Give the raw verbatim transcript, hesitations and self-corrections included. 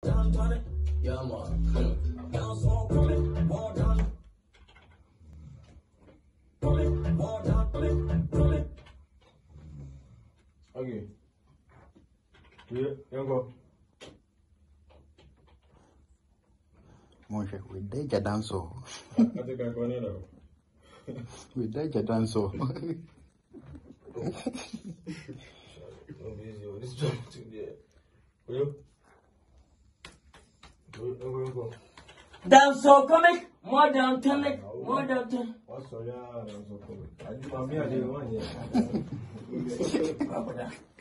Yeah, man. Dancehall coming, more than. Coming, more than, coming, coming. Okay. Yeah, you go. Moshe, we did your dancehall. I think I'm going to know. We did your dancehall. This job too there. Will you? Go. Dancehall coming, more than coming, more than ten. What's your dancehall coming? I do my me, I didn't want it.